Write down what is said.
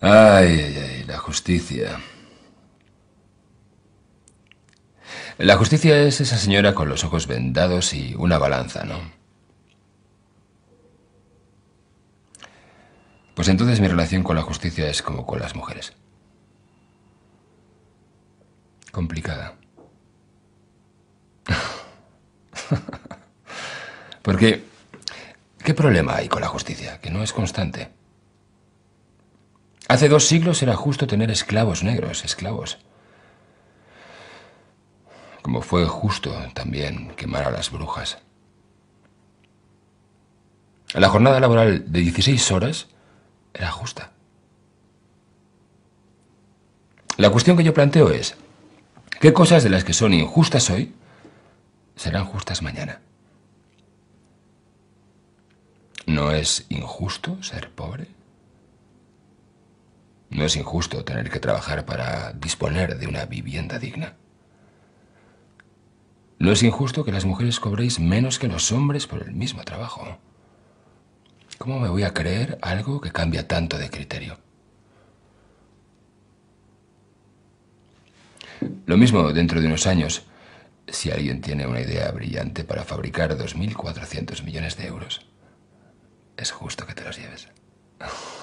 Ay, ay, ay, la justicia. La justicia es esa señora con los ojos vendados y una balanza, ¿no? Pues entonces mi relación con la justicia es como con las mujeres. Complicada. Porque, ¿qué problema hay con la justicia? Que no es constante. Hace 2 siglos era justo tener esclavos negros, esclavos. Como fue justo también quemar a las brujas. La jornada laboral de 16 horas era justa. La cuestión que yo planteo es, ¿qué cosas de las que son injustas hoy serán justas mañana? ¿No es injusto ser pobre? ¿No es injusto tener que trabajar para disponer de una vivienda digna? ¿No es injusto que las mujeres cobréis menos que los hombres por el mismo trabajo? ¿Cómo me voy a creer algo que cambia tanto de criterio? Lo mismo dentro de unos años, si alguien tiene una idea brillante para fabricar 2.400 millones de euros. Es justo que te los lleves.